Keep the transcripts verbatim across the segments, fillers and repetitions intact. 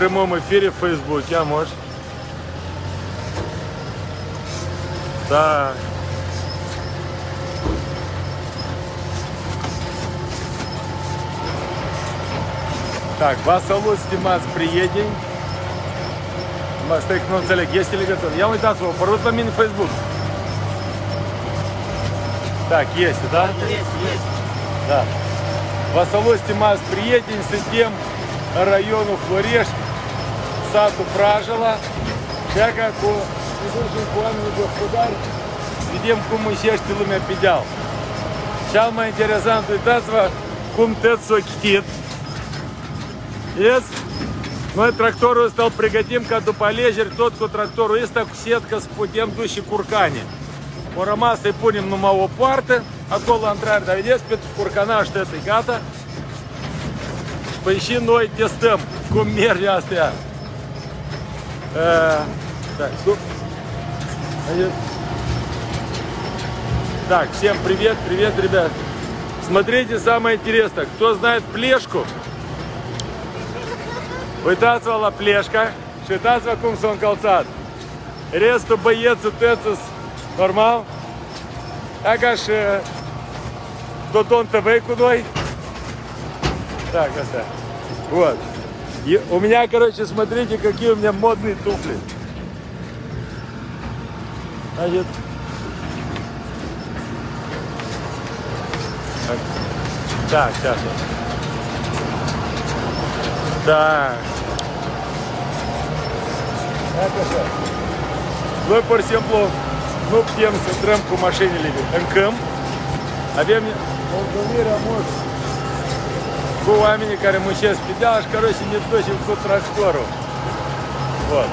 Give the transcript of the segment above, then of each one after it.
прямом эфире в Фейсбуке, а может? Так. Так, вас салут стимаți prieteni. Stai că nu înțeleg, este legătură. Ia uitați-vă, a apărut la mine în Facebook. Так, есть, да? Есть, есть. Да. Вас салут стимаți prieteni, suntem în raionul Florești, satul Prajala. Pleacă cu, ne ducem cu oamenii gospodari, vedem cum înșește lumea pe deal. Cel mai interesant, uitați-vă cum tăți s-o chitit. Yes? Noi tractorul ăsta îl pregătim ca după alegeri, tot cu tractorul ăsta cu setcă să putem duce curcani. O rămas să-i punem numai o poartă, acolo la intrare, dar vedeți, pentru curcanaș tătă e gata. Păi și noi testăm cum merge astea. Uh, так, ну, так, всем привет, привет, ребят. Смотрите, самое интересное, кто знает Плешку, uitați-vă la Pleșca și uitați-vă cum s-a încălțat. Restul băieții tățăs normal. Ага și Dodon тэ вэ cu noi. Так, asta. Вот. И у меня, короче, смотрите, какие у меня модные туфли. Значит, так, сейчас. Так. Noi, pur și simplu, nu putem să intrăm cu mașinile în câmp. Avem întâlnirea mult cu oamenii care muncesc pe deal și, короче, ne ducem cu tractorul. Вот.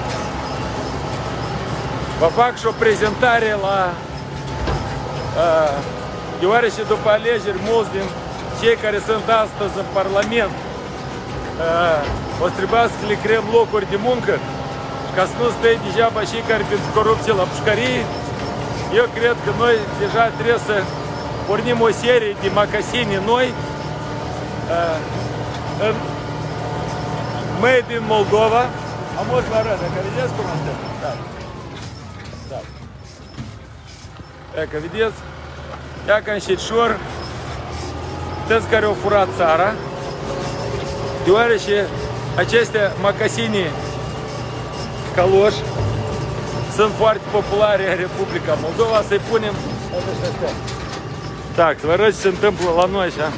Vă fac și o prezentare la... Uh, deoarece după alegeri, mulți din cei care sunt astăzi în Parlament uh, o să trebuiască să le creăm locuri de muncă, ca să nu stai degeaba cei care pentru corupție la pușcărie. Eu cred că noi deja trebuie să pornim o serie de macasini noi uh, în Made in Moldova. Am mult vă arăt, dacă vedeți cum asta? Da. Da. Dacă vedeți, ia ca înșetșor, tăți care au furat țara, deoarece aceste macasini caloși sunt foarte populare în Republica Moldova, să-i punem așa. Так, vă arăt ce se întâmplă la noi așa.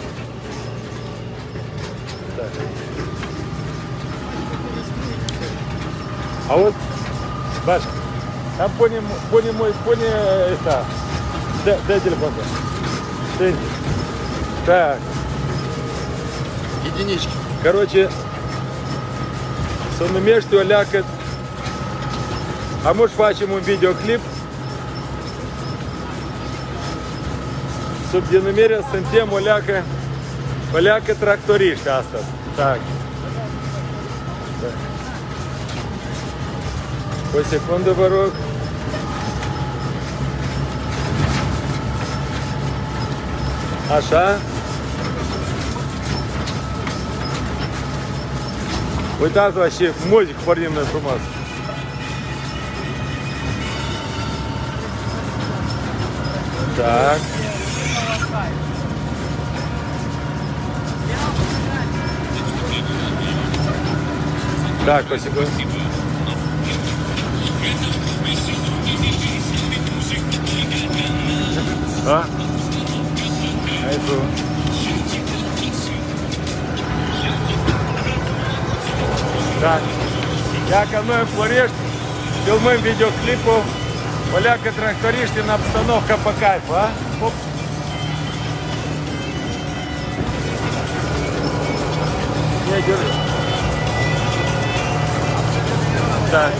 Auzi? Bașca, там punem, punem, pune ăsta, dă telefonul. Так. Единички. Короче, să numește o leacă. A может facem un videoclip sub denumirea Suntem o leacă, o leacă tractoriști astăzi. Так. O secundă, vă rog. Așa. Uitați-vă și muzică pornim noi frumos. Так. Так, по секунде. А? Это. Так. Я каною Флорешт, filmăm videoclipul o leacă tractoriști în обстановка по кайфу, а? Оп. Я держу. Так.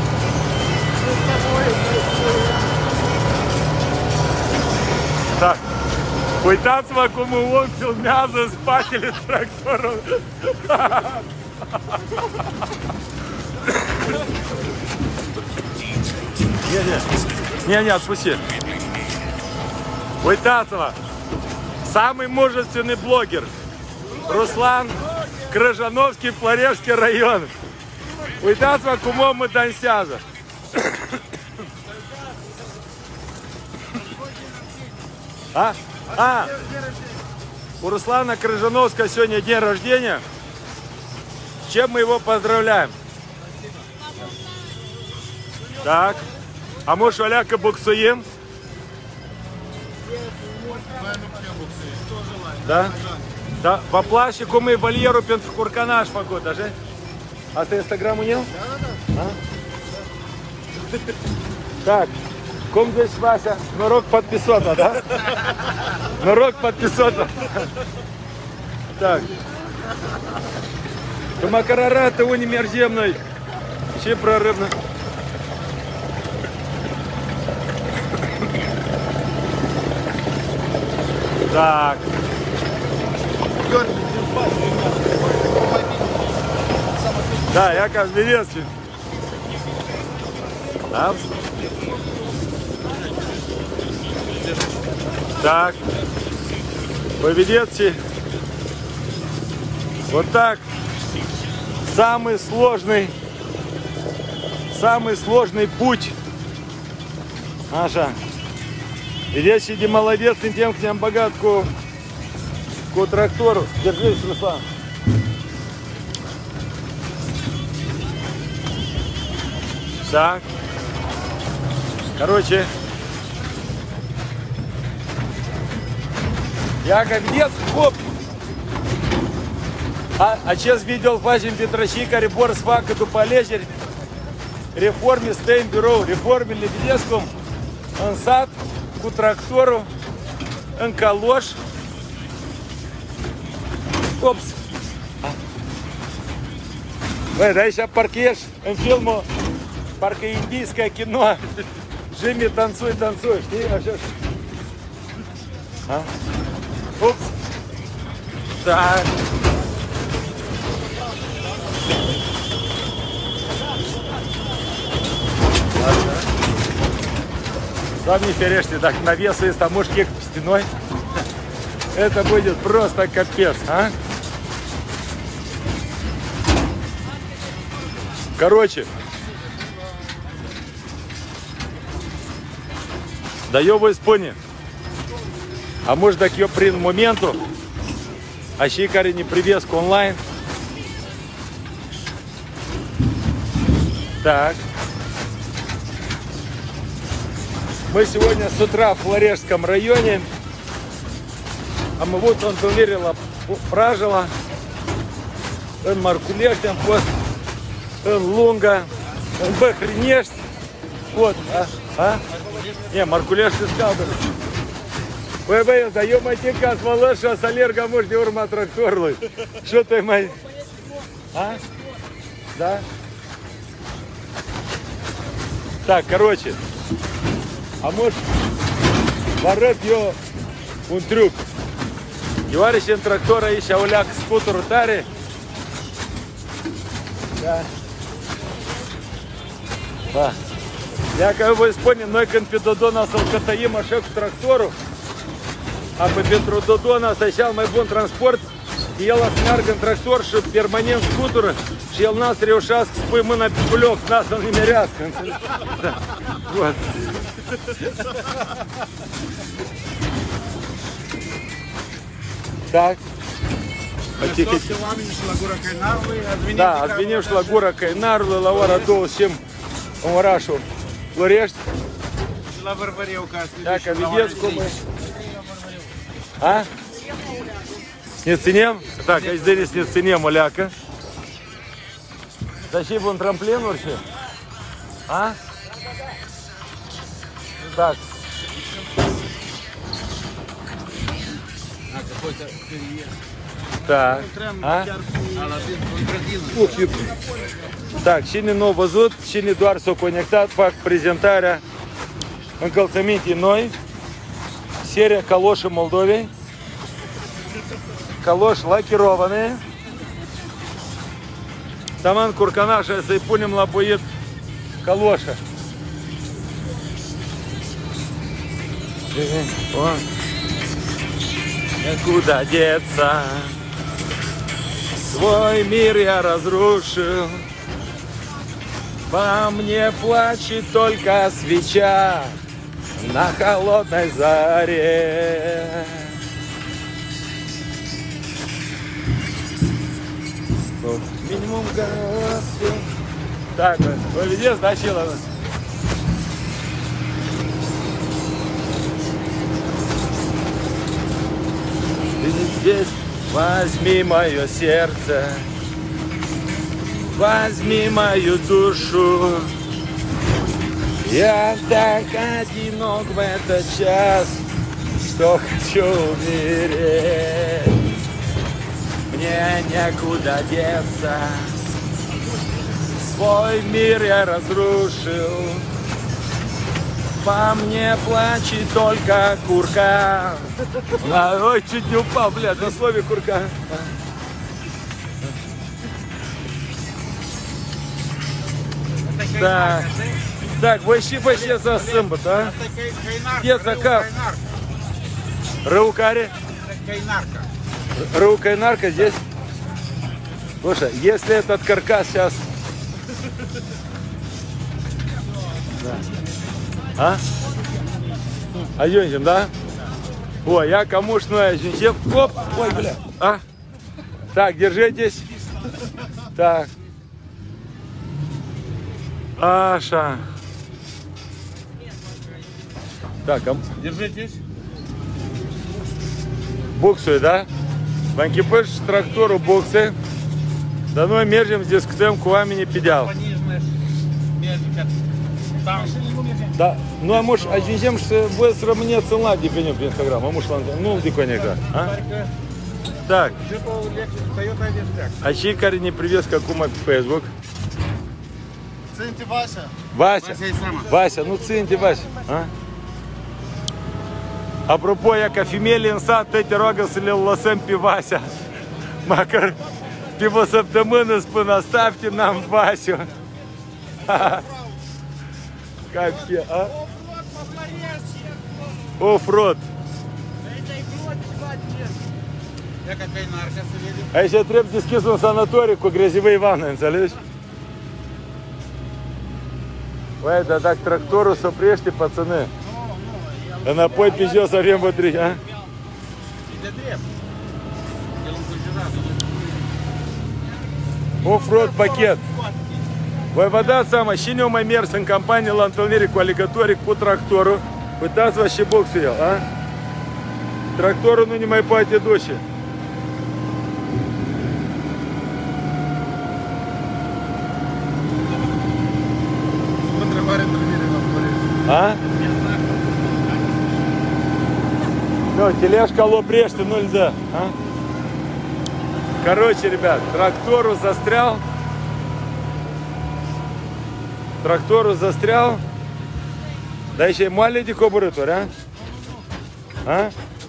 Так. Uitați-vă cum un om filmează în spatele tractorului. Не, не, не, не, отпусти. Уйтаться. Самый мужественный блогер Руслан, Крыжановский, Флорешский район. Uitați-vă cum omul dansează. А? А, у Руслана Крыжановского сегодня день рождения. С чем мы его поздравляем? Так. А может, Оляка буксуем? Да? Да. По плащику мы вольеру пентхурканаш погода, же? А ты инстаграм унял? Да, да. Так. Ком здесь Вася? Норок подписано, да? Норок подписано. Так. Макарара, ты у немерземной. Ще прорывно. Так. Да, я как Берецкий. Апс. Так. Поведете. Вот так. Самый сложный, самый сложный путь. Аша. Идешь, иди молодец, не тем к ним богатку, к трактору. Держись, Руслан. Так. Короче. Я как дед, хоп. А, а сейчас видел Васим Петрощика, ребор с факаду полезер, реформе стейн бюро, реформе лебедеском, он сад, ку трактору, он калош. Опс. Ой, да еще паркеш, он фильму, паркоиндийское кино, Джимми, танцуй, танцуй. А сейчас... А? Упс. Так. Ладно. Сам не перешли, так навес есть, там может кек стеной. Это будет просто капец, а? Короче. Да ёбу испони. А может так ее при моменту, а щикари не привеску онлайн. Так. Мы сегодня с утра в Флорешском районе, а мы вот он доверила пражила, он маркулештем, вот, он лунга, он бахренешт, вот, а, а? Не, маркулешт искал бы. Ой, бей, да ё-моё, каз малыша, с аллерго можете урма тракторлы. Что ты, мой? А? Да? Так, короче. А может, ворот ё un трюк. Товарищи трактора ища уляк скутер тари. Да. Да. Я как бы исполнил, но и конфидодона салкатаи машек к трактору. А по Петрододона сначала мой бон транспорт, ела снарган трактор, что перманент скутер, шел нас реушаск с поймы на пулек, нас он не мерят. Вот. Так. Да, отвиним шлагура кайнарлы, лавара до всем умарашу. Лорешт. Так, обидецку мы. А? Не ценем? Так, а здесь не ценем, Оляка. Тащи вон трамплин вообще. А? Так. Так. А? Так, cine nu a văzut, cine doar s-a conectat, fac prezentarea încălțămintii noi, seria caloșii Moldovei, caloși lacirovanные. Taman curcanașa să-i punem la buit caloșa. Куда деться? Свой мир я разрушил, Во мне плачет только свеча на холодной заре. Минимум голосов. Так, вы везде значило. Ты здесь, возьми мое сердце, возьми мою душу. Я так одинок в этот час, что хочу умереть. Мне некуда деться, свой мир я разрушил. По мне плачет только курка. А, ой, чуть не упал, блядь, на слове курка. Так, так, вообще, вообще за сымбат, а? Где заказ? Раукари? Раукайнарка здесь. Слушай, если этот каркас сейчас... А? Айонзим, да? Ой, я кому шную айонзим. Оп! Ой, бля. А? Так, держитесь. Так. Аша. Так, а... Держитесь. Буксує, да? Банкіпиш трактору букси. Даной мержим з дискутем кувами не підяв. Да, ну а может, а чем что будет сравниться на диконе в Инстаграм, а может, ну диконека, а? Так. А чей корень привез как ума в Facebook? Цинти Вася. Вася. Вася, ну цинти Вася, а? Апропо, яка фімелі інса, теті рогас или лосем пивася. Макар пивосептамини спина, ставьте нам Васю. Как все, а? Оффроад. А если треба дискизм санаторику, грязевые ванны, залезь. Ой, да так трактору сопрежьте, пацаны. А напой пиздец совсем внутри, а? Оффроад пакет. Воевода сама, щенема мерсен компания Ланталнери кваликаторик по трактору. Пытаться вообще бог съел, а? Трактору, ну не мои пати души. А? Ну, тележка лопрешты, ну льда, а? Короче, ребят, трактору застрял. Трактору застрял. Да еще и маленький кобуритор, а? А?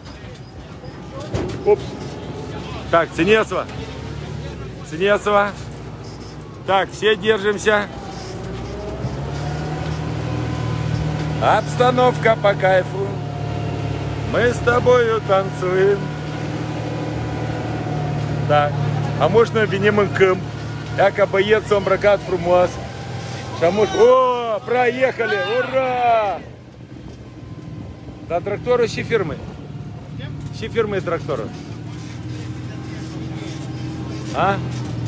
Упс. Так, Ценецова. Ценецова. Так, все держимся. Обстановка по кайфу. Мы с тобою танцуем. Так. А можно виним кым? Яко боец сомбракат фрумуаз. Шамуш. О, проехали! Ура! Да, трактору щи фирмы. Щи фирмы и трактору. А?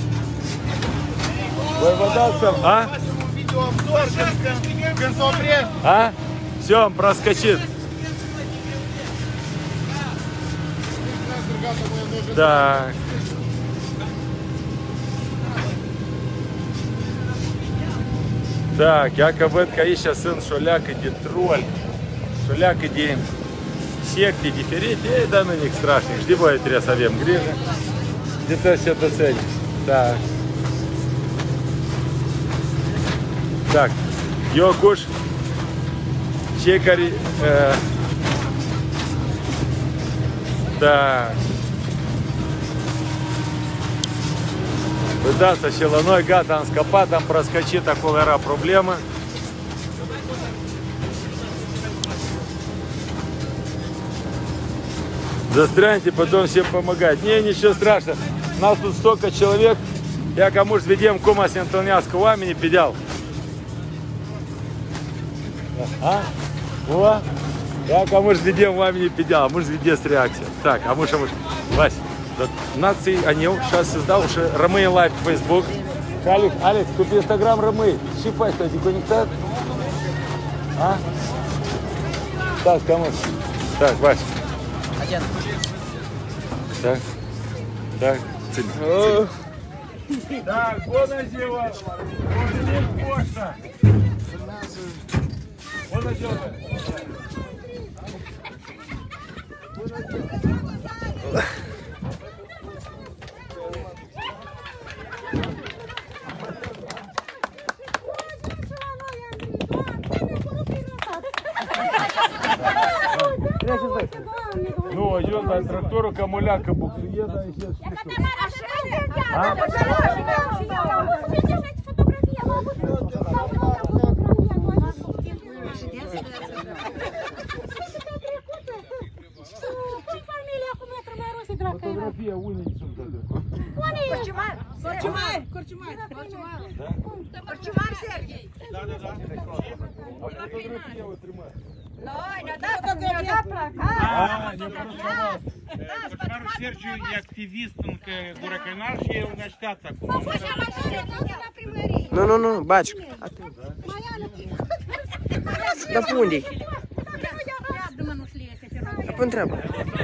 Воевода сам. А? А? Все, он проскочит. Так. Так, яка ветка іще син шоляк іді троль. Шоляк іді секти, диферить. Ей, да ну них страшных. Жди бой три совем грижа. Где-то все это цель. Так. Так. Йокуш. Чекари. Э, так. Выдастся щеланой гад, там скопа, там проскочит, такого ра проблема. Застряньте, потом всем помогать. Не, ничего страшного. Нас тут столько человек. Я кому ж ведем кома сентоняского амени пидял. А? О! Так, а ми ж ведемо вам не підняли, ми ж веде з реакцією. Так, а ми ж, а ми ж. Вась, нації Анил, зараз создав уже Ромей Лайв в Фейсбук. Алекс, Алекс, тут Инстаграм Ромей. Щипай, кстати, коннектат. А? Так, кому? Так, Вась. Один. Так. Так. Цель. Цель. Так, вон Азева. Вон здесь почта. Вон Азева. Ну, идет на трактору, камуляка, буксуеда и сейчас А? Фотография Уинницем тогда. Корчмар, Корчмар, Корчмар, Корчмар Сергей. Да, да, да. Фотография вот тримай. А, не порозумав. Корчмар Сергію є активістом Гураканар, ще є університет такий. Ну, ну, ну, бачу. А ти? Да пунді. Пун треба.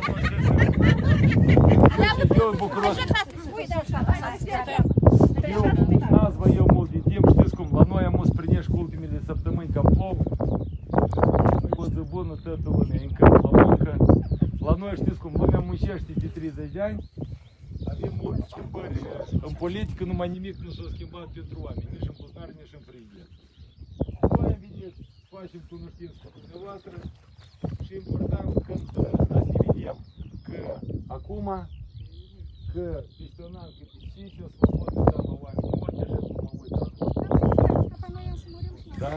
Назва йому тим штиском, воно йому сприйняш култимілі саптамин комплом. Зубону тету менька, ламонка. Ланоєш тиском, ломя мучешті ті три за день. А він може тепер політику, ну манімік, ну що скимбат Петруами, нішим Бухар, нішим президент. Твоя видеть вашим кунуштинским инноватором, шим портам к Асивидем, к Акума, к Пистонам, к Писичу, свободный там вами, не можете же помогать там. Да?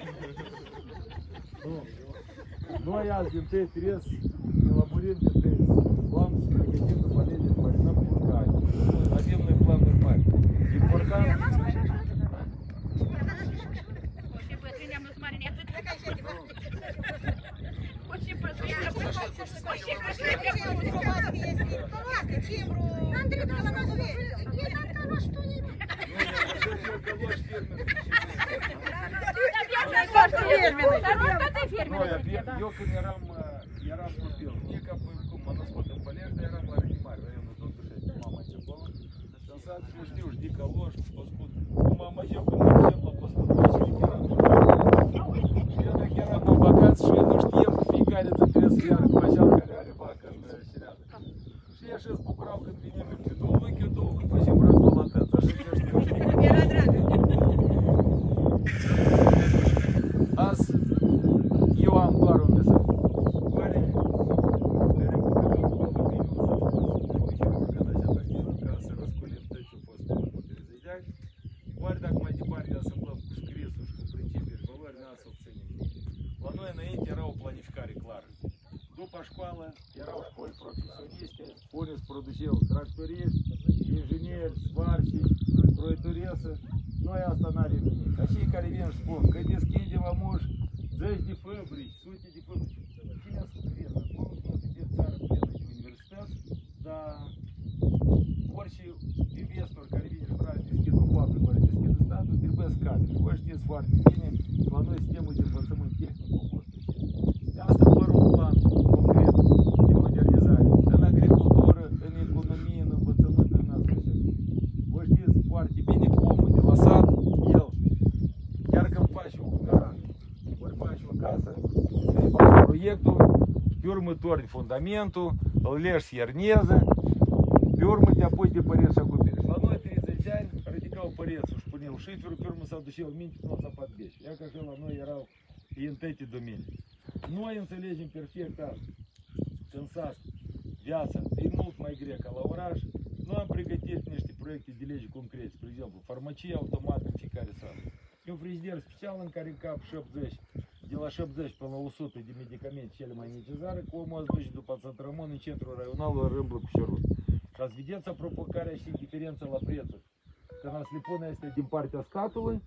Ну, ну а я с Гентей Терес, Лабурин Гентей, план с Гентей полезен по нам пускать. Наземный план нормальный. И портам... Ну, я йока не рам, я рам купил. Мне как бы моноспотом полезно, я рам ларимар, району до души. Мама тебе была. Сансат, жди, жди колош, паскуд. Ну, мама йока не земла, паскуд, паскуд, керам. Я на керам на вакансию, что я нужно ем, фигарит за трес, я рыбачал, как рыбака, сериал. Что я сейчас поправ конвенемы, кидал, выкидал, спасибо, брат, молодец, за что я жди. Аз Ioan Doar Dumnezeu. Oare ca să răscolim tot ce a fost în treizeci de ani, oare dacă mai departe asumblăm cu scrisul și cu principii și valori, n-a să obținem. La noi înainte era o planificare clară. După școală erau școli profesioniste, unde se produceau tractoriști, ingineri, svarși, proietoresă. Noi asta n-are nimic. Ca cei care vin și spun că deschidem amuși zeci de fabrici, sute de fabrici. Cine a spus creză? Acolo nu se de țară plină de universități, dar orice investor care vine și vrea să deschidă o fabrică, care deschidă statul, trebuie să cadre. Și voi știți foarte bine, la noi sistemul de învățământ tehnic a fost greșit. Asta fără un plan concret de modernizare. În agricultură, în economie, în învățământ, în asta așa. Voi știți foarte bine că omul de la sat, el, chiar când faci un garaj, ori faci o casă, îi faci proiectul, pe urmă torni fundamentul, îl leși ierneză, pe urmă te apuci de păreți și acoperiș. La noi treizeci de ani ridicau părețul și puneau șiferul, pe urmă s-au duceau minte până la Zapatbeș. Ia că așa la noi erau în toate domenii. Noi înțelegem perfect asta. În sat, viața e mult mai grea ca la oraș. Noi am pregătit niște proiecte de lege concrete, spre exemplu, farmacie automată în fiecare sat. E un frigider special în care încap șaptezeci, de la șaptezeci până la o sută de medicamente cele mai necesare, cu omul ați duce după Țăntramon în centrul raional la Râmblă cu Șorut. Și ați vedeți apropo care și diferența la prețuri. Când ați le pune este din partea statului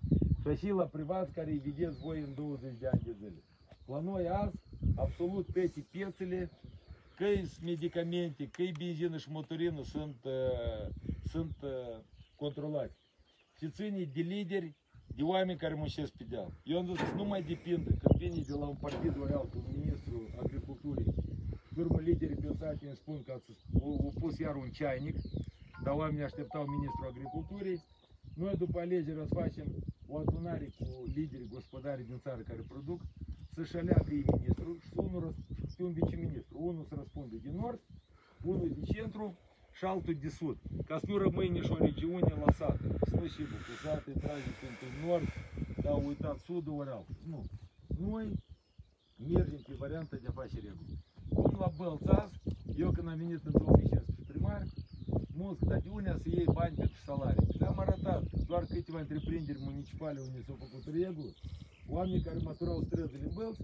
Шасила приват, care îi vedeți voi în douăzeci de ani de zile. La noi azi, absolut toate piețele, că-i medicamente, că-i benzină și motorină sunt, uh, sunt uh, controlate. Și ține de lideri, de oameni care muncesc pe deal. Eu am zis că nu mai depinde când vine de la un partid ori altul, un ministru agriculturii. Pe urmă, liderii pensate îmi spun că au pus iar un ceainic, dar oamenii așteptau ministrul agriculturii. Noi după alegeri o să facem o adunare cu liderii gospodari din țară care produc, să-și aleagă ei ministrul și unul și un viceministru. Unul să răspunde din nord, unul de centru și altul de sud. Ca să nu rămâi nici o regiune lăsată. Să nu și bucuzate, trage pentru nord, dar uitat sudul ori altul. Nu. Noi mergem pe varianta de a face reguli. Cum la Bălțaz, eu când am venit în două mii cincisprezece primar, mulți, dar de unde să iei bani pentru salarii? Le-am arătat doar câteva întreprinderi municipale unde s-au făcut reguli. Oamenii care maturau străzile în Bălți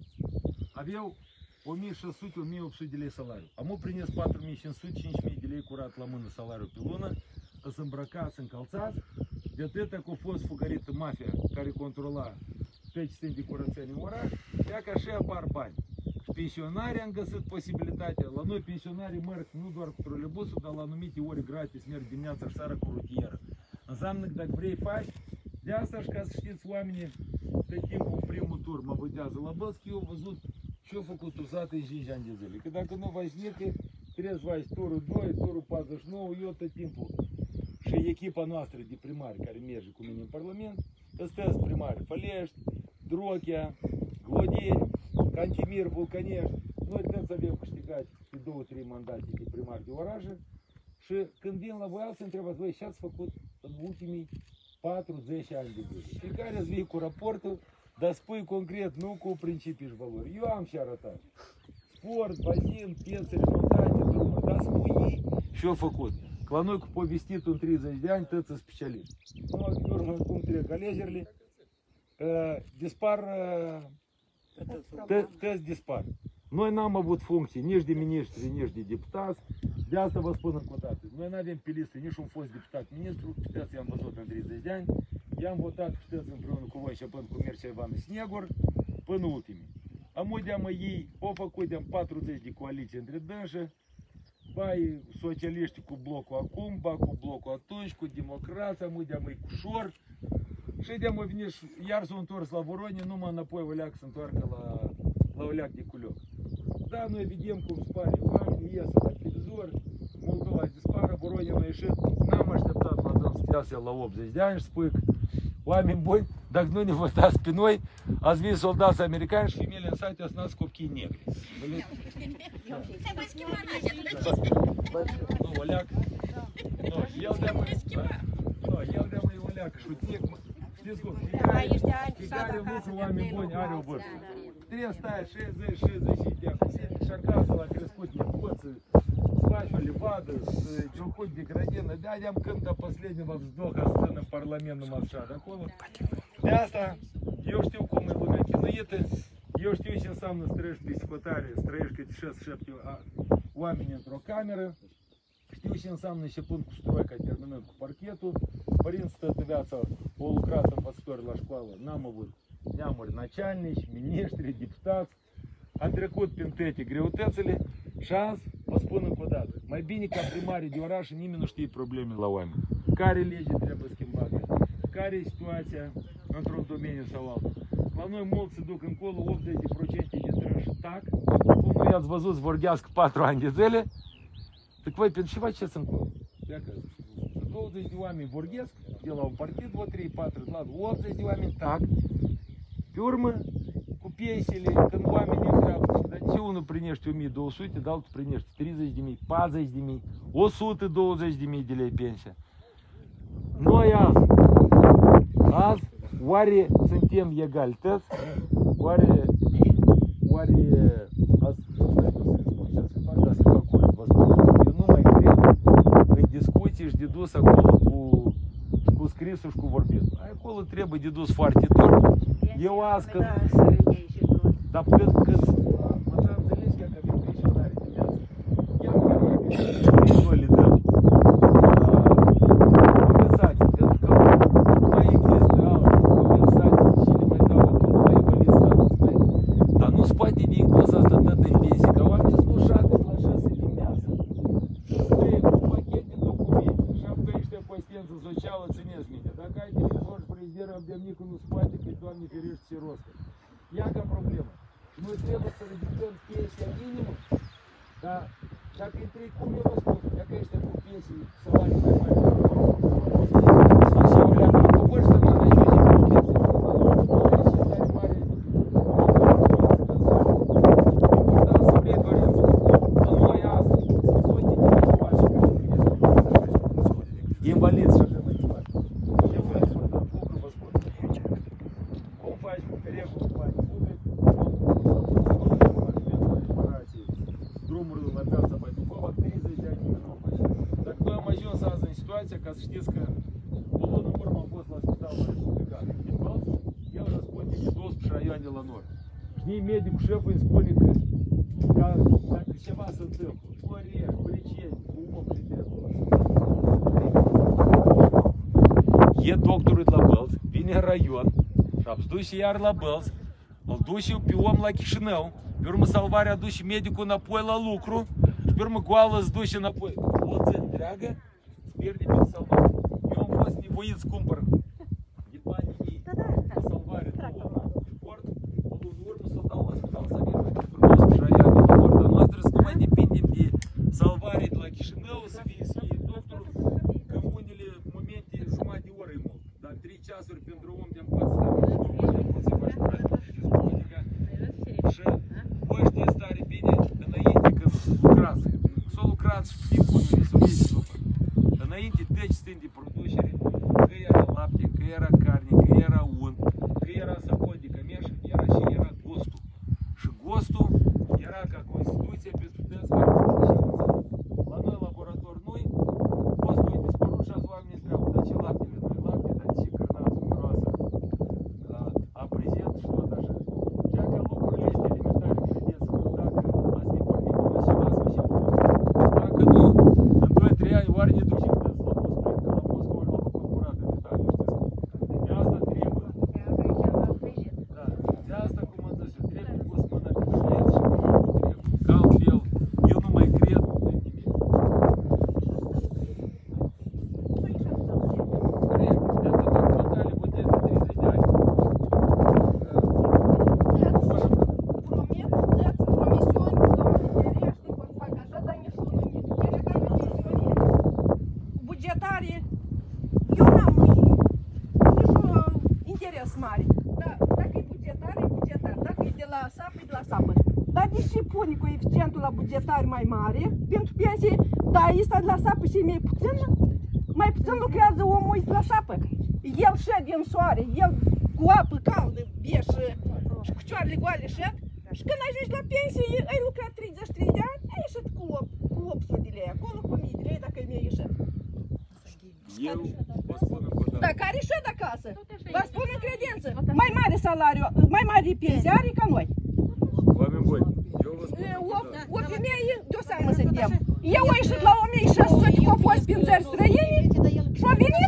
aveau o mie șase sute - o mie opt sute de lei salariu. Am prins patru mii cinci sute - cinci mii de lei curat la mână salariu pe lună, să îmbrăcați, încălțați, de atâta că a fost fugărită mafia care controla pe ce sunt de curățenie în oraș, ea că așa apar bani. Pensionarii am găsit posibilitatea. La noi pensionarii merg nu doar cu troleibusul, dar la anumite ori gratis merg dimineața și seara cu rutieră. Înseamnă că dacă vrei faci, de asta și ca să știți oamenii, pe timpul primul tur mă vădează la Bălți, eu am văzut ce au făcut uzate în cinci ani de zile. Că dacă nu vai snică, trebuie să vai turul doi, turul patruzeci și nouă, eu tot timpul. Și echipa noastră de primari care merge cu mine în Parlament, ăsta primari Fălești, Drochea, Glodeni, Cantimir, Vulcanești. Noi trebuie să avem câștigat pe două, trei mandate de primari de orașe și când vin la voi să întrebați, voi ce ați făcut în ultimii patru zece ani de zile. Fiecare îți vii cu raportul, dar spui concret, nu cu principii și valori. Eu am și arătat. Sport, bazin, piețe remontate, drumă, dar spui ei și eu făcut. Că la noi cu povestitul în treizeci de ani, toți sunt specialiști. Nu, pe urmă, cum trec alegerile, uh, dispar, uh, toți dispar. Noi n-am avut funcții nici de miniștri, nici de deputați. De asta vă spun încă o dată. Noi nu avem pe listă nici un fost deputat ministru, știți, i-am văzut în treizeci de ani. I-am votat, știți, împreună cu voi, începând cu Mircea Ivan Snegur, până ultimii. Am de-am ei, au făcut de-am patruzeci de coaliții între dânsă, bai socialiști cu blocul acum, ba cu blocul atunci, cu democrația, am de-am ei cu șor. Și de-am venit, iar s-au întors la Voronin, numai înapoi o leac să întoarcă la, la o leac de culioc. Da, noi vedem cum spare oamenii, ies la televizor, Moldova dispară, Voronin a ieșit, n-am așteptat la dâns, stea la optzeci de ani și spui că oameni buni, dacă nu ne votați pe noi, ați venit soldați americani și femeile în sate ați nascut copii negri. Nu, o leac, nu, el de-a măi, nu, el de-a măi o leac, șutic, știți cum, fiecare lucru, oameni buni, are o vârstă. Trebuie să stai șaizeci - șaizeci de ani, și acasă l-a crescut nepoță, faci o livadă, ciucut de grădină, de-aia de-am cântă последнего вздоха scenă în Parlament numai așa, de acolo. De asta, eu știu cum e lumea chinuită, eu știu ce înseamnă să trăiești pe scotare, să trăiești câte șase șapte oameni într-o cameră, știu ce înseamnă începând cu stroica, terminând cu parchetul, părinții toată viața au lucrat învățători la școală, n-am avut neamuri начальnici, miniștri, deputați, am trecut prin toate greutățile și azi vă spun încă o dată, mai bine ca primarii de oraș nimeni nu știe probleme la oameni. Care lege trebuie schimbată, care e situația într-un domeniu sau altul. La noi mulți se duc încolo, optzeci la sută dintre ei tac, cum nu i-ați văzut să vorbească patru ani de zile, так voi pentru ce faceți încolo? Dacă douăzeci de oameni vorbesc, de la un partid, două, trei, patru, la optzeci de oameni tac, pe urmă, cu pensiile, când oamenii întreabă, dar ce unul primește o mie două sute, dar altul primește treizeci de mii, patruzeci de mii, o sută douăzeci de mii de lei pensia. Noi azi, azi, oare suntem egalități? Oare, oare, azi, ce să fac, dar să calcul, vă spun, eu nu mai cred în discuții și de dus acolo cu, cu scrisul și cu vorbitul. Acolo trebuie de dus foarte dur. Eu azi când... Dar cât, cât... Mă da înțelegi că avem pensionari de viață. Iar care e noi le dăm compensații, pentru că mai există alții compensații lideră de micul nu spate, pe Doamne ferește și rostă. Ia ca problemă. Noi trebuie să ridicăm pensia minimă, dar dacă între cum eu vă spun, dacă ăștia cu pensii salarii mai mari, și eu le-am întâmpări să mă ajunge cu pensii, și tare mare, important să vrei dorință. La noi astăzi, sunt de faci invaliți și așa mai departe. E foarte important, lucru vă spun. Cum faci cu regulă cu bani public, drumurile la piața Baiducova, treizeci de ani nimeni nu au făcut. Dacă noi am ajuns azi în situația, ca să știți că o lună în urmă am fost la spitalul republican din Bălți, el răspunde de douăsprezece raioane la nord. Și medicul șeful îmi spune că, că dacă ceva se întâmplă, Florești, Băliceni, cu om și trebuie. E doctorul de la Bălți, vine în raion și am dus iar la Bălți, îl duce pe om la Chișinău, pe urmă salvarea duce medicul înapoi la lucru și pe urmă goală îți duce înapoi. O zi întreagă îți pierde pe salvare. Eu am fost nevoit să cumpăr de banii ei pe salvare două port, o lună în urmă să-l dau la spital să avem mai frumos și raioane la porta noastră, să nu mai depindem de salvare de la Chișinău, să fie să fie doctorul, că în unele momente jumătate de oră e mult, dar trei ceasuri pentru om de-am poate sta, nu de-am poate să faci practic. Și voi știți tare bine, înainte când lucrați, s-o lucrați și timpul unui s-o vezi după. Înainte deci stând de producere, că era lapte, că era carne, că era unt, că era sapon de cămeș, era și era gostul. Și gostul era ca Constituție pe studenți care la noi laborator noi, gostul e dispărut și azi oamenii întreabă, dar ce laptele noi lapte, dar ce cărnați miroasă a prezent și tot așa. Ceea că lucrurile este elementare, credeți că dacă ați ne pornit cu ceva să facem lucruri, dacă nu, în doi trei ani oare ne ducem des la Moscova, că la Moscova ori la făcut curat în Italia, știți? De asta trebuie, da, de asta cum am zis, trebuie pus mâna pe șleț și nu trebuie, că altfel eu nu mai cred în nimic. Corect, de atât am Natalie votez de treizeci de ani. Bugetare, eu n-am niciun interes mare. Da, dacă e bugetar, e bugetar. Dacă e de la sapă, e de la sapă. Dar de ce pune coeficientul la bugetari mai mare pentru pensie, dar ăsta de la sapă și mai puțin? Mai puțin lucrează omul ăsta la sapă. El șed din soare, el cu apă caldă, bie și, și cu cioarele goale șed. Și când ajungi la pensie, ai lucrat treizeci și trei de ani, ai ieșit cu opt sute de lei, acolo cu o mie de lei dacă ai mi-ai ieșit. Eu vă spun încă o dată. Dar care șed acasă? Vă spun în credință, mai mare salariu, mai mare pensie are ca noi. Oameni buni, eu vă spun O, încă o dată. o femeie de o seamă suntem. Eu am ieșit la o mie șase sute că au fost prin țări străine și a venit.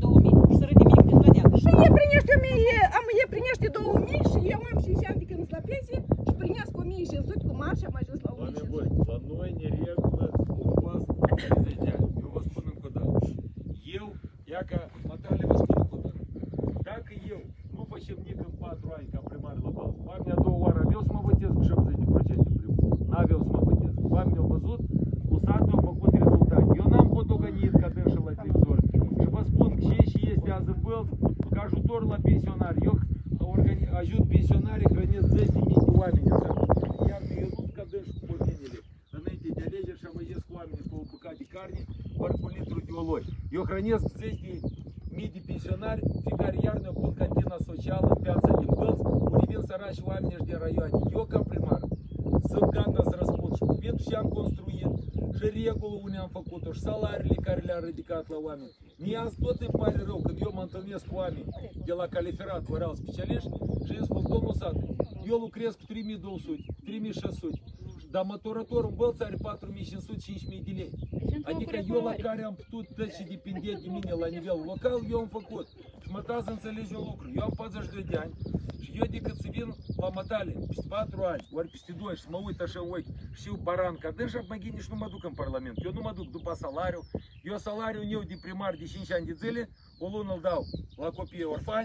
Și ei primește o mie, am, ei primește două mii și eu am cinci ani de când sunt la pensie și primesc o mie cinci sute cu marș am ajuns la o mie Oameni cinci buni, sute. la noi neregulă au fost treizeci de ani. Eu vă spun încă o dată. Eu, ia ca Natalie vă spun încă o dată. Dacă eu nu facem nic în patru ani ca primar la Bălți, oamenii a doua oară aveau să mă votez cu șaptezeci de procente primul. N-aveau să mă votez. Oamenii au văzut, cu satul au făcut rezultate. Eu n-am potoganit ca dânșă la televizor. Și vă spun că ce și este azi în Bălți, ca ajutor la pensionari. Eu ajut pensionarii, hrănesc zeci de mii de oameni. Iar eu nu ca dânșă cu pomenile. Înainte de alegeri și amăgesc oamenii cu o bucată de carne, ori cu litru de oloi. Eu hrănesc zeci de mii de pensionari, fiecare iarnă pun cantina socială în piața din Bălți, unde vin sărași oameni și din raioane. Eu ca primar sunt gata să răspund și pentru ce am construit și regulă unde am făcut-o și salariile care le-am ridicat la oameni. Mie azi tot îmi pare rău când eu mă întâlnesc cu oameni de la califerat, fără alți specialiști și îi spun, domnul Sate, eu lucrez cu trei mii două sute, trei mii șase sute, dar măturătorul în Bălți are patru mii cinci sute, cinci mii de lei. Adică eu la care am putut tăți și dependent de mine la nivel local, eu am făcut. Și mă da să înțelegi un lucru. Eu am patruzeci și doi de ani și eu decât să vin la Mătale peste patru ani, ori peste doi și să mă uit așa în ochi și știu baran ca dânșa, mă gândi nici nu mă duc în Parlament. Eu nu mă duc după salariu. Eu salariul meu de primar de cinci ani de zile, o lună îl dau la copii orfani,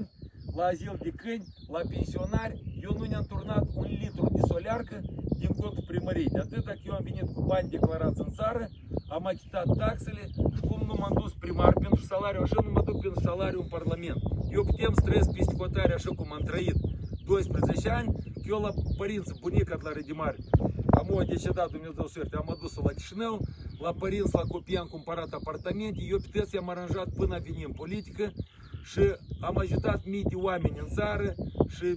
la azil de câini, la pensionari, eu nu ne-am turnat un litru de solearcă din contul primăriei. De atât că eu am venit cu bani declarați în țară, am achitat taxele și cum nu m-am dus primar pentru salariu, așa nu mă duc pentru salariu în Parlament. Eu putem să trăiesc peste hotare așa cum am trăit doisprezece ani, că eu la părinți, bunica la Redimare, am o decedat, Dumnezeu suerte, am adus la Chișinău, la părinți, la copii am cumpărat apartamente, eu pe toți am aranjat până a veni în politică și am ajutat mii de oameni în țară și,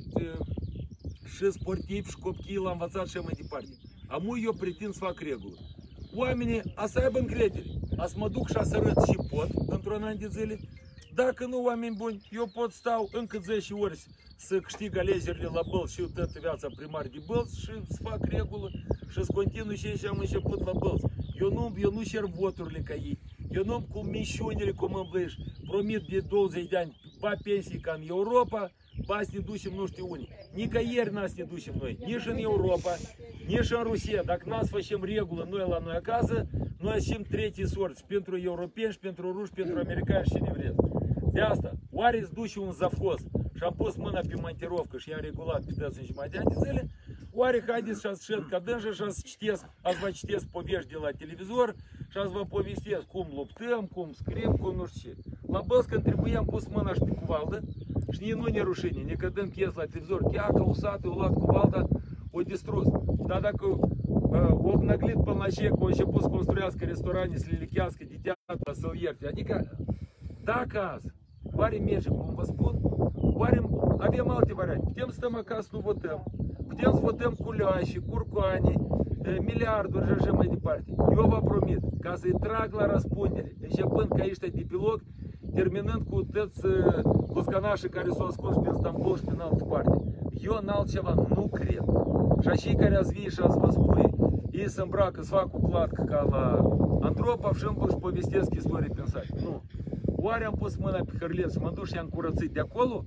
și sportivi și copii l-am învățat și mai departe. Amu eu pretind să fac regulă. Oamenii a să aibă încredere, a să mă duc și a să arăt și pot într-un an de zile. Dacă nu, oameni buni, eu pot stau încă zece ori să câștig alegerile la Bălți și eu toată viața primar de Bălți și să fac regulă și să continui și ce am început la Bălți. Eu nu, eu nu cer voturile ca ei, eu nu cu mișunile cum îmi blăși, promit de douăzeci de ani, ba pensii ca în Europa, ba să ne ducem nu știu unii. Nicăieri n-a să ne ducem noi, nici în Europa, nici în Rusia. Dacă n-a să facem regulă noi la noi acasă, noi suntem tretii sorți pentru europeni și pentru ruși, pentru americani și cine vreți. De asta, oare îți duce un zavhoz și am pus mâna pe montirovcă și i-am regulat pe dăți în jumătate de ani de zile, oare haideți și ați șed ca dânjă și ați citesc, ați vă citesc povești de la televizor și ați vă povestesc cum luptăm, cum scriem, cum nu știu ce. La Bălți când trebuie am pus mâna și pe cuvaldă și nici nu ne rușine, ne cădăm pies la televizor, chiar că usată, o luat cuvaldă, o distrus. Dar dacă uh, o obnăglit până la șec, o început să construiască restaurante, să le lichească de teatru, să-l ierte, adică dacă azi, oare merge, cum vă spun, oare avem alte variante, putem să stăm acasă, nu votăm, putem să votăm cu leași, curcoane, miliarduri și așa mai departe. Eu vă promit, ca să-i trag la răspundere, începând ca ăștia de pe loc, terminând cu toți buscanașii care s-au ascuns pe Istanbul și pe în altă parte. Eu în altceva nu cred. Și așa care ați vii și ați vă spui, ei se îmbracă, să fac o platcă ca la Andropov și îmi povestesc istorii pe sat. Nu. Oare am pus mâna pe hârlet și mă duc și am curățit de acolo?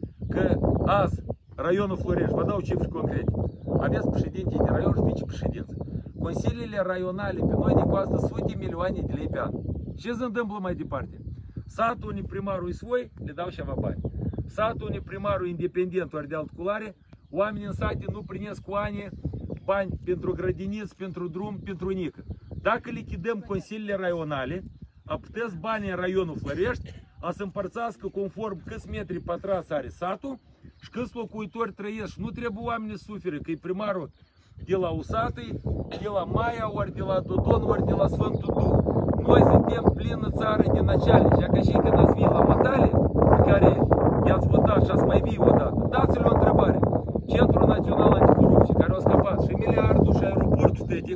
Că azi, raionul Florești, vă dau cifre concrete, aveți președinte de raion și vicepreședință. Consiliile raionale pe noi ne costă sute milioane de lei pe an. Ce se întâmplă mai departe? Satul unui primarul svoi, le dau ceva bani. Satul unui primarul independent ori de altă culoare, oamenii în sate nu primesc cu ani bani pentru grădiniți, pentru drum, pentru nică. Dacă lichidăm consiliile raionale, a puteți banii în raionul Florești a să împărțească conform câți metri pătrați are satul și câți locuitori trăiesc. Nu trebuie oamenii să sufere, că e primarul de la Usatăi, de la Maia, ori de la Dodon, ori de la Sfântul Duh. Noi suntem plină țară din начальnici, ca și când ați vii la Matale, pe care i-ați votat și ați mai vii odată, dați-le o întrebare. Centrul Național Anticorupție, care a scăpat și miliardul și aeroportul tătic,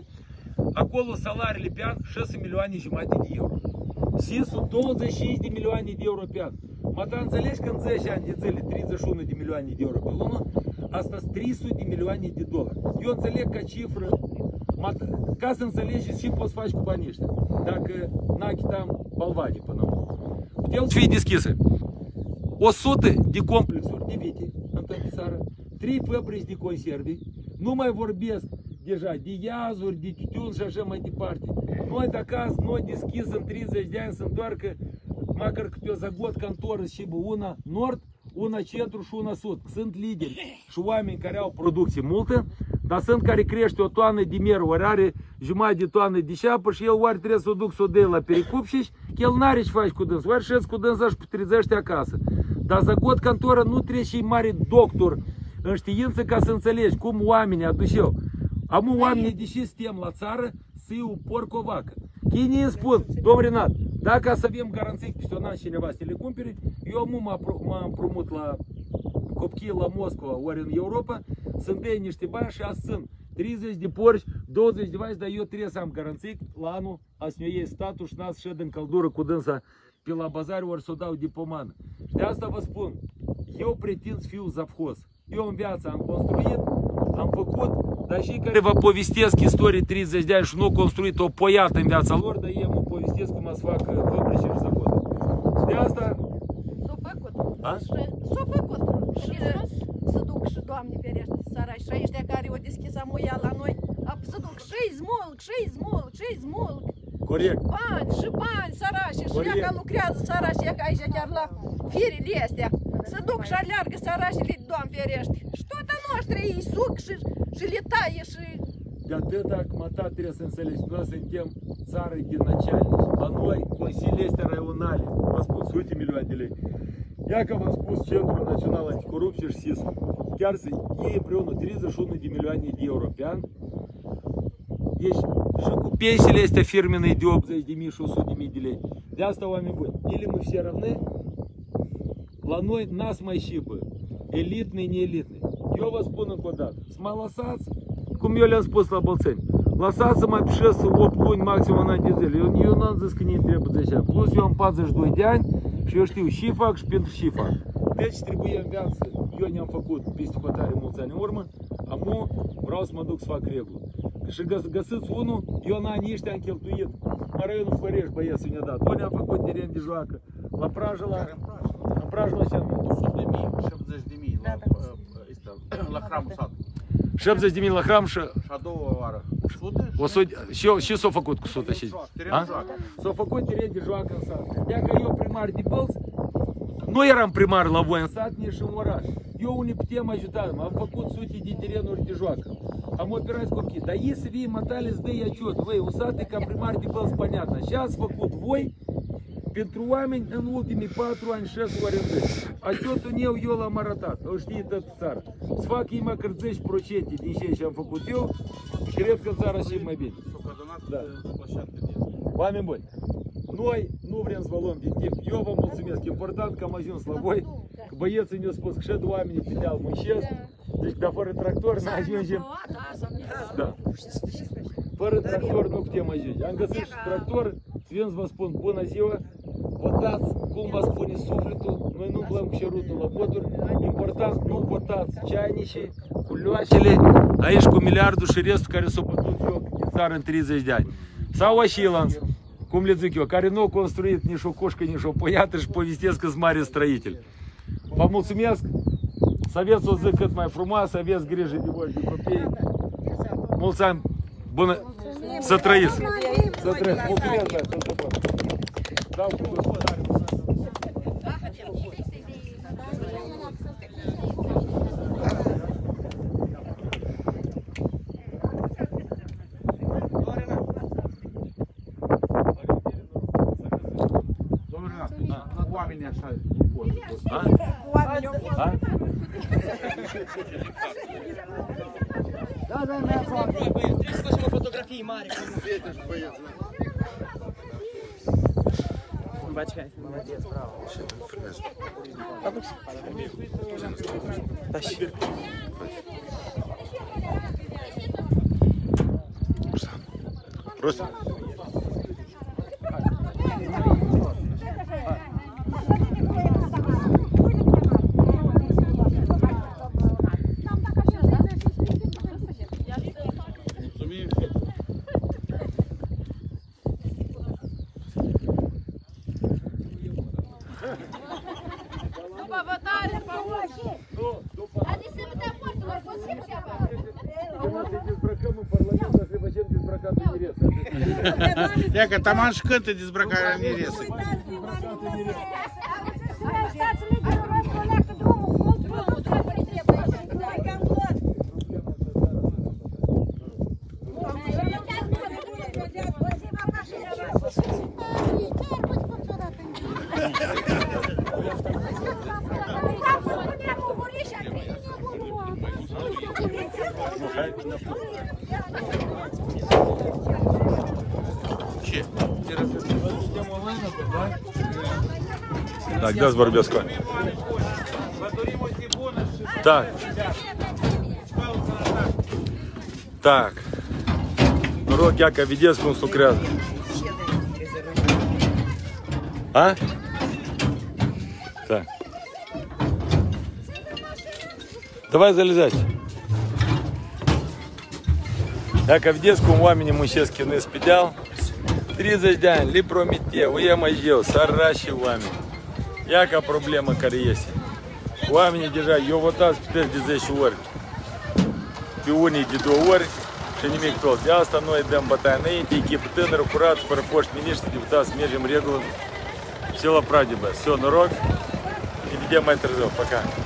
acolo salariile pe an șase milioane jumate de euro. S I S-ul douăzeci și cinci de milioane de euro pe an. Mă, dar înțelegi că în zece ani de zile treizeci și unu de milioane de euro pe lună, asta sunt trei sute de milioane de dolari. Eu înțeleg ca cifră, ca să înțelegeți ce poți face cu banii ăștia, dacă n-achitam balvanii până acum. Puteau să fie deschise o sută de complexuri de vite în toată țara, trei fabrici de conserve, nu mai vorbesc deja de iazuri, de tutun și așa mai departe. Noi dacă azi noi deschis în treizeci de ani să întoarcă măcar câte o zagot cantoră și una nord, una centru și una sud. Sunt lideri și oameni care au producție multă, dar sunt care crește o toană de mier, ori are jumătate de toană de șeapă și el oare trebuie să o duc să o dea la Pericup-Șiș, că el n-are ce faci cu dâns, oare șeți cu dânsa și putrezește acasă. Dar zagot cantoră nu trebuie și mare doctor în știință ca să înțelegi cum oamenii aduceau. Am oamenii, deși suntem la țară, să iau porc o vacă. Chinii îmi spun, domn Renat, dacă să avem garanții peste un an cineva să le cumpere, eu mă împrumut la copchii la Moscova, ori în Europa, să-mi dea niște bani și azi sunt treizeci de porci, douăzeci de vaci, dar eu trebuie să am garanții la anul a să ne iei statul și n-a să șed în căldură cu dânsa pe la bazar, ori să o dau de pomană. Și de asta vă spun, eu pretind să fiu zavhoz. Eu în viață am construit, am făcut, dar și care vă povestesc istorii treizeci de ani și nu au construit o poiată în viața lor, dar ei mă povestesc cum să fac fabrici și zavod. Și de asta... S-a făcut. S-a făcut. Și să duc și, Doamne ferește, țara și ăștia care o deschis amuia la noi, să duc și-i smulg, și-i smulg, și-i smulg. Corect. Bani și bani, sărași, și ea că lucrează sărași, ea că aici chiar la firile astea. să duc și aleargă săracii, Doamne ferește. Și tot a noastră îi suc și, și le taie și... De atâta, acum ta trebuie să înțelegi, noi suntem țară din начальnici. La noi, consiliile este raionale, v-am spus, sute milioane de lei. Ia că v-am spus, Centrul Național Anticorupție și S I S, chiar să iei împreună treizeci și unu de milioane de euro pe an. Deci, și cu pensiile este firmenei de optzeci de mii și o sută de mii de lei. De asta, oameni buni, или мы все равны, la noi n-ați mai șibă, elitni, neelitni. Eu vă spun încă o dată, să mă lăsați, cum eu le-am spus la Bălțeni, lăsați-mă mai pe șase opt luni, maxim un an de zile. Eu, eu n-am zis că nu-mi trebuie zece ani. Plus eu am patruzeci și doi de ani și eu știu și fac și pentru și fac. Deci trebuie în viață, eu ne-am făcut peste hotare mulți ani în urmă, amu vreau să mă duc să fac regulă. Și găs găsiți unul, eu în anii ăștia am cheltuit în raionul Florești, băieții ne-a dat. Ori am făcut teren de joacă, la prajă, la, la prajă la ce o sută de mii, șaptezeci de mii la, la hramul satului. șaptezeci de mii la hram și... Și a doua oară, sute? o sută, și, eu, și s-a făcut cu o sută. S-a făcut teren de joacă în sat. Ia că eu primar de Bălți, nu eram primar la voi în sat, nici în oraș. Eu unii putem ajuta, am făcut sute de terenuri de joacă. Am operat copii, dar ei să vie matale să dăi aciot. Voi, usate ca primar de Bălți, понятно. Și ați făcut voi pentru oameni în ultimii patru ani, șase ori în zi. Aciotul meu eu l-am arătat, o știe toată țara. Să fac ei măcar zece la sută din ceea ce am făcut eu, cred că țara și mai bine. Da. Oameni buni, noi nu vrem să vă luăm din timp. Eu vă mulțumesc, important că am ajuns la voi, că băieții ne-au spus că și oamenii pe deal muncesc, deci dar fără tractor nu ajungem. Da. Fără tractor nu putem ajunge. Am găsit și tractor, vin să vă spun bună ziua, votați cum vă spune sufletul, noi nu luăm cerutul la voturi, important nu votați ceainicii, cu leoacele, aici cu miliardul și restul care s-au bătut joc de țară în treizeci de ani. Sau Așilanț, cum le zic eu, care nu au construit nici o coșcă, nici o poiată și povestesc că sunt mari străiteli. Vă mulțumesc, să aveți o zi cât mai frumoasă, să aveți grijă de voi, de copii. Mulți ani, bună, să trăiți! Să trăiți! Mulțumesc, da, să se poată. Dau cu gospodare. Oamenii așa, Da, da, mi-a fost. Trebuie să facem o fotografie mare. Бачка, молодец, браво. Тащи. Просто. Ia că taman și cântă dezbrăcarea miresei. Так, dați vorbesc cu ani. Так. Так. Noroc, ia că vedeți cum se lucrează. A? Так. Давай залезать. Ia că vedeți cum oamenii muncesc chinesc pe deal. treizeci de ani, li promite, uie mai eu, sărași oameni. Ia ca problemă care este. Oamenii deja, eu votați pe de zece ori, pe unii de două ori și nimic tot. De asta noi dăm bătaie înainte, echipă tânără, curat, fără foști miniștri, deputați, mergem regulă. Все la pradibă. Все, noroc. и где мой Трезор. Пока.